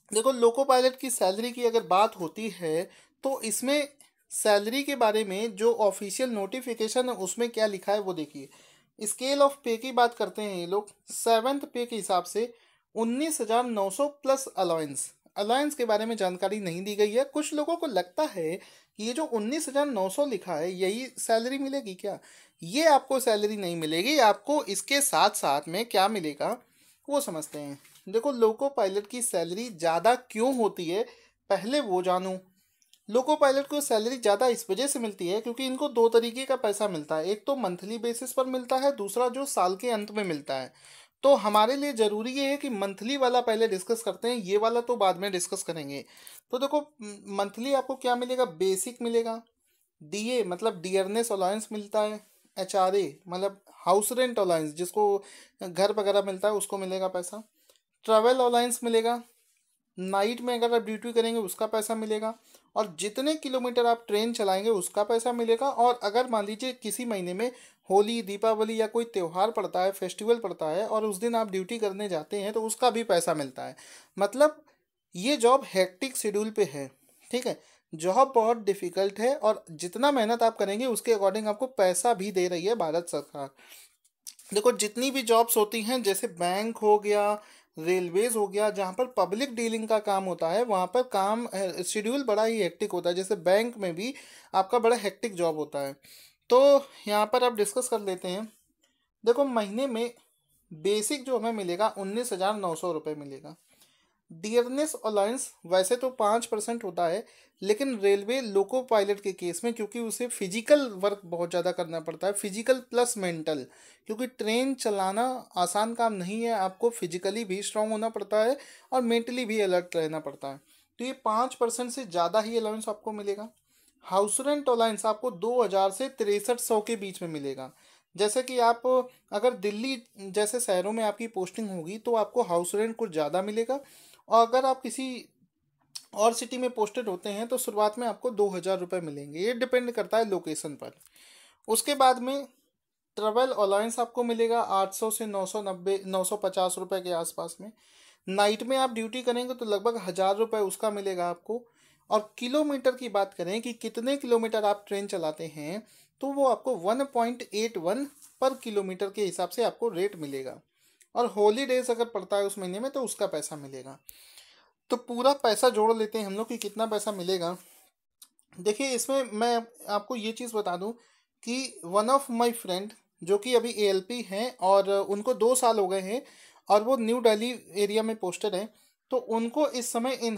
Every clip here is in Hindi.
देखो लोको पायलट की सैलरी की अगर बात होती है तो इसमें सैलरी के बारे में जो ऑफिशियल नोटिफिकेशन है उसमें क्या लिखा है वो देखिए। स्केल ऑफ पे की बात करते हैं ये लोग। सेवन्थ पे के हिसाब से 19,900 प्लस अलाउंस। अलाउंस के बारे में जानकारी नहीं दी गई है। कुछ लोगों को लगता है कि ये जो 19,900 लिखा है यही सैलरी मिलेगी क्या। ये आपको सैलरी नहीं मिलेगी। आपको इसके साथ साथ में क्या मिलेगा वो समझते हैं। देखो लोको पायलट की सैलरी ज़्यादा क्यों होती है पहले वो जानूं। लोको पायलट को सैलरी ज़्यादा इस वजह से मिलती है क्योंकि इनको दो तरीके का पैसा मिलता है। एक तो मंथली बेसिस पर मिलता है, दूसरा जो साल के अंत में मिलता है। तो हमारे लिए ज़रूरी ये है कि मंथली वाला पहले डिस्कस करते हैं, ये वाला तो बाद में डिस्कस करेंगे। तो देखो मंथली आपको क्या मिलेगा, बेसिक मिलेगा, डीए मतलब डियरनेस अलाउंस मिलता है, एचआरए मतलब हाउस रेंट अलाउंस जिसको घर वगैरह मिलता है उसको मिलेगा पैसा, ट्रैवल अलाउंस मिलेगा, नाइट में अगर आप ड्यूटी करेंगे उसका पैसा मिलेगा, और जितने किलोमीटर आप ट्रेन चलाएंगे उसका पैसा मिलेगा। और अगर मान लीजिए किसी महीने में होली, दीपावली या कोई त्यौहार पड़ता है, फेस्टिवल पड़ता है और उस दिन आप ड्यूटी करने जाते हैं तो उसका भी पैसा मिलता है। मतलब ये जॉब हेक्टिक शेड्यूल पे है। ठीक है, जॉब बहुत डिफिकल्ट है और जितना मेहनत आप करेंगे उसके अकॉर्डिंग आपको पैसा भी दे रही है भारत सरकार। देखो जितनी भी जॉब्स होती हैं जैसे बैंक हो गया, रेलवेज हो गया, जहाँ पर पब्लिक डीलिंग का काम होता है वहाँ पर काम शेड्यूल बड़ा ही हेक्टिक होता है। जैसे बैंक में भी आपका बड़ा हेक्टिक जॉब होता है। तो यहाँ पर आप डिस्कस कर लेते हैं। देखो महीने में बेसिक जो हमें मिलेगा 19,900 रुपये मिलेगा। डियरनेस अलाउंस वैसे तो 5% होता है, लेकिन रेलवे लोको पायलट के केस में क्योंकि उसे फिजिकल वर्क बहुत ज़्यादा करना पड़ता है, फिजिकल प्लस मेंटल, क्योंकि ट्रेन चलाना आसान काम नहीं है। आपको फिजिकली भी स्ट्रांग होना पड़ता है और मेंटली भी अलर्ट रहना पड़ता है। तो ये 5% से ज़्यादा ही अलाउंस आपको मिलेगा। हाउस रेंट अलाउंस आपको 2,000 से 6300 के बीच में मिलेगा। जैसे कि आप अगर दिल्ली जैसे शहरों में आपकी पोस्टिंग होगी तो आपको हाउस रेंट कुछ ज़्यादा मिलेगा, और अगर आप किसी और सिटी में पोस्टेड होते हैं तो शुरुआत में आपको 2,000 रुपये मिलेंगे। ये डिपेंड करता है लोकेशन पर। उसके बाद में ट्रेवल अलाउंस आपको मिलेगा 800 से 990 950 रुपये के आसपास में। नाइट में आप ड्यूटी करेंगे तो लगभग 1,000 रुपये उसका मिलेगा आपको। और किलोमीटर की बात करें कि कितने किलोमीटर आप ट्रेन चलाते हैं तो वो आपको 1.81 पर किलोमीटर के हिसाब से आपको रेट मिलेगा। और हॉलीडेज अगर पड़ता है उस महीने में तो उसका पैसा मिलेगा। तो पूरा पैसा जोड़ लेते हैं हम लोग कि कितना पैसा मिलेगा। देखिए इसमें मैं आपको ये चीज़ बता दूं कि वन ऑफ माय फ्रेंड जो कि अभी एएलपी हैं और उनको 2 साल हो गए हैं और वो न्यू दिल्ली एरिया में पोस्टेड हैं। तो उनको इस समय इन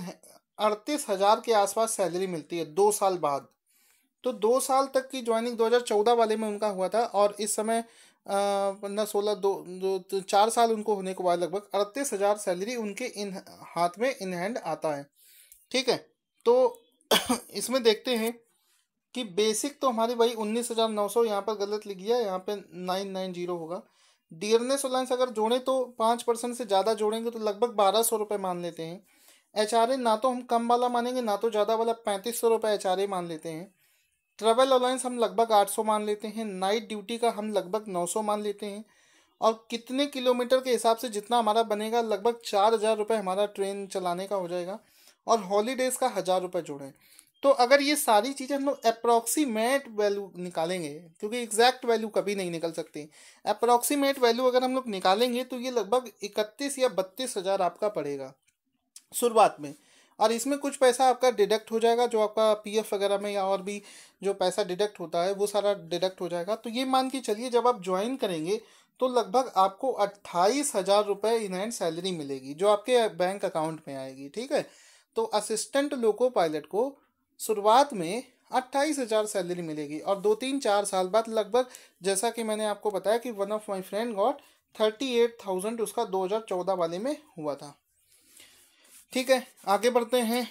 38,000 के आसपास सैलरी मिलती है 2 साल बाद। तो 2 साल तक की ज्वाइनिंग 2014 वाले में उनका हुआ था और इस समय 15 16 दो 4 साल उनको होने के बाद लगभग 38,000 सैलरी उनके इन हाथ में इन हैंड आता है। ठीक है, तो इसमें देखते हैं कि बेसिक तो हमारी भाई 19,900 यहाँ पर गलत लिख गया, यहाँ पे 990 होगा। डियरनेस अलाउंस अगर जोड़ें तो 5% से ज़्यादा जोड़ेंगे तो लगभग 1,200 रुपये मान लेते हैं। एचआरए ना तो हम कम वाला मानेंगे ना तो ज़्यादा वाला, 3,500 रुपये एचआरए मान लेते हैं। ट्रेवल अलाउंस हम लगभग 800 मान लेते हैं। नाइट ड्यूटी का हम लगभग 900 मान लेते हैं। और कितने किलोमीटर के हिसाब से जितना हमारा बनेगा लगभग 4,000 रुपये हमारा ट्रेन चलाने का हो जाएगा। और हॉलीडेज़ का 1,000 रुपये जोड़ें तो अगर ये सारी चीज़ें हम लोग अप्रॉक्सीमेट वैल्यू निकालेंगे, क्योंकि एग्जैक्ट वैल्यू कभी नहीं निकल सकती, अप्रॉक्सीमेट वैल्यू अगर हम लोग निकालेंगे तो ये लगभग 31 या 32 हज़ार आपका पड़ेगा शुरुआत में। और इसमें कुछ पैसा आपका डिडक्ट हो जाएगा जो आपका पीएफ वगैरह में या और भी जो पैसा डिडक्ट होता है वो सारा डिडक्ट हो जाएगा। तो ये मान के चलिए जब आप ज्वाइन करेंगे तो लगभग आपको 28,000 रुपये इन हैंड सैलरी मिलेगी जो आपके बैंक अकाउंट में आएगी। ठीक है, तो असिस्टेंट लोको पायलट को शुरुआत में 28,000 सैलरी मिलेगी और 2 3 4 साल बाद लगभग, जैसा कि मैंने आपको बताया कि one of my friend got 38,000 उसका 2014 वाले में हुआ था। ठीक है, आगे बढ़ते हैं,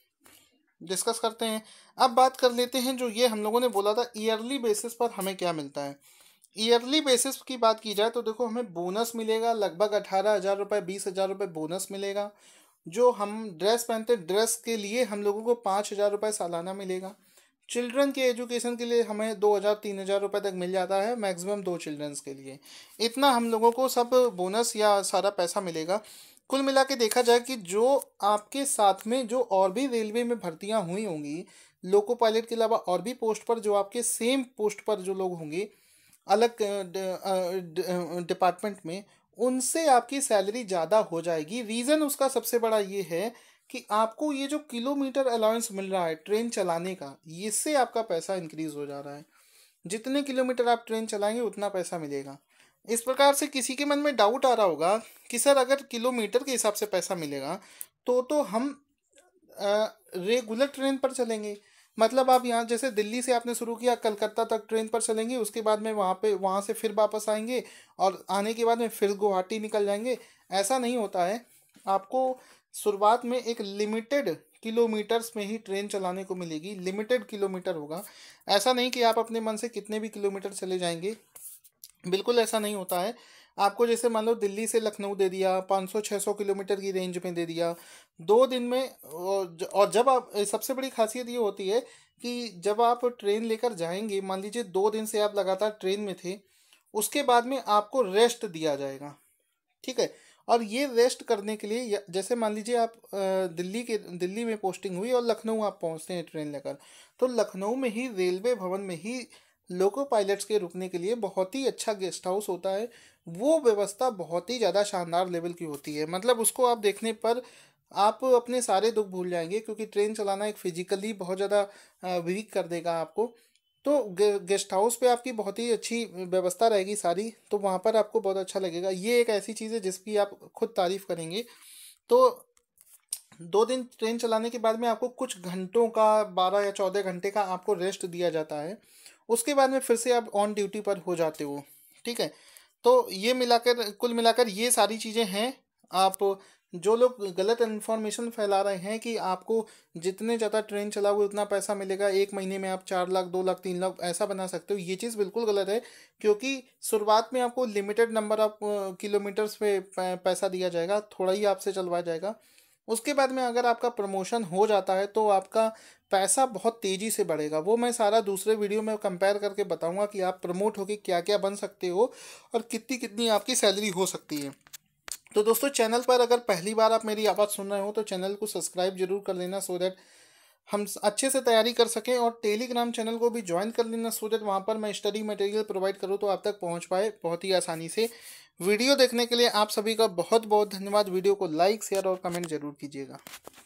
डिस्कस करते हैं। अब बात कर लेते हैं जो ये हम लोगों ने बोला था ईयरली बेसिस पर हमें क्या मिलता है। ईयरली बेसिस की बात की जाए तो देखो हमें बोनस मिलेगा लगभग 18,000 रुपये, 20,000 रुपये बोनस मिलेगा। जो हम ड्रेस पहनते हैं ड्रेस के लिए हम लोगों को 5,000 रुपये सालाना मिलेगा। चिल्ड्रन के एजुकेशन के लिए हमें 2,000 3,000 रुपये तक मिल जाता है, मैक्सिमम 2 चिल्ड्रंस के लिए। इतना हम लोगों को सब बोनस या सारा पैसा मिलेगा। कुल मिला के देखा जाए कि जो आपके साथ में जो और भी रेलवे में भर्तियां हुई होंगी, लोको पायलट के अलावा और भी पोस्ट पर जो आपके सेम पोस्ट पर जो लोग होंगे अलग डिपार्टमेंट में, उनसे आपकी सैलरी ज़्यादा हो जाएगी। रीज़न उसका सबसे बड़ा ये है कि आपको ये जो किलोमीटर अलाउंस मिल रहा है ट्रेन चलाने का, इससे आपका पैसा इंक्रीज हो जा रहा है। जितने किलोमीटर आप ट्रेन चलाएंगे उतना पैसा मिलेगा। इस प्रकार से किसी के मन में डाउट आ रहा होगा कि सर अगर किलोमीटर के हिसाब से पैसा मिलेगा तो हम रेगुलर ट्रेन पर चलेंगे। मतलब आप यहाँ जैसे दिल्ली से आपने शुरू किया, कलकत्ता तक ट्रेन पर चलेंगे, उसके बाद में वहाँ से फिर वापस आएंगे और आने के बाद में फिर गुवाहाटी निकल जाएंगे। ऐसा नहीं होता है। आपको शुरुआत में एक लिमिटेड किलोमीटर्स में ही ट्रेन चलाने को मिलेगी, लिमिटेड किलोमीटर होगा। ऐसा नहीं कि आप अपने मन से कितने भी किलोमीटर चले जाएंगे, बिल्कुल ऐसा नहीं होता है। आपको जैसे मान लो दिल्ली से लखनऊ दे दिया, 500-600 किलोमीटर की रेंज में दे दिया 2 दिन में। और जब आप, सबसे बड़ी खासियत ये होती है कि जब आप ट्रेन लेकर जाएंगे, मान लीजिए 2 दिन से आप लगातार ट्रेन में थे, उसके बाद में आपको रेस्ट दिया जाएगा, ठीक है। और ये रेस्ट करने के लिए जैसे मान लीजिए आप दिल्ली में पोस्टिंग हुई और लखनऊ आप पहुंचते हैं ट्रेन लेकर, तो लखनऊ में ही रेलवे भवन में ही लोको पायलट्स के रुकने के लिए बहुत ही अच्छा गेस्ट हाउस होता है। वो व्यवस्था बहुत ही ज़्यादा शानदार लेवल की होती है। मतलब उसको आप देखने पर आप अपने सारे दुख भूल जाएंगे, क्योंकि ट्रेन चलाना एक फिजिकली बहुत ज़्यादा वीक कर देगा आपको। तो गेस्ट हाउस पे आपकी बहुत ही अच्छी व्यवस्था रहेगी सारी, तो वहाँ पर आपको बहुत अच्छा लगेगा। ये एक ऐसी चीज़ है जिसकी आप खुद तारीफ करेंगे। तो 2 दिन ट्रेन चलाने के बाद में आपको कुछ घंटों का, 12 या 14 घंटे का आपको रेस्ट दिया जाता है। उसके बाद में फिर से आप ऑन ड्यूटी पर हो जाते हो, ठीक है। तो ये मिलाकर, कुल मिलाकर ये सारी चीज़ें हैं। आप, जो लोग गलत इन्फॉर्मेशन फैला रहे हैं कि आपको जितने ज़्यादा ट्रेन चलाओगे उतना पैसा मिलेगा, 1 महीने में आप 4 लाख, 2 लाख, 3 लाख ऐसा बना सकते हो, ये चीज़ बिल्कुल गलत है। क्योंकि शुरुआत में आपको लिमिटेड नंबर ऑफ किलोमीटर्स पे पैसा दिया जाएगा, थोड़ा ही आपसे चलवाया जाएगा। उसके बाद में अगर आपका प्रमोशन हो जाता है तो आपका पैसा बहुत तेज़ी से बढ़ेगा। वो मैं सारा दूसरे वीडियो में कंपेयर करके बताऊंगा कि आप प्रमोट होके क्या क्या बन सकते हो और कितनी कितनी आपकी सैलरी हो सकती है। तो दोस्तों, चैनल पर अगर पहली बार आप मेरी आवाज़ सुन रहे हो तो चैनल को सब्सक्राइब जरूर कर लेना, सो दैट हम अच्छे से तैयारी कर सकें। और टेलीग्राम चैनल को भी ज्वाइन कर लेना, सो दैट वहाँ पर मैं स्टडी मटेरियल प्रोवाइड करूँ तो आप तक पहुँच पाए बहुत ही आसानी से। वीडियो देखने के लिए आप सभी का बहुत बहुत धन्यवाद। वीडियो को लाइक, शेयर और कमेंट जरूर कीजिएगा।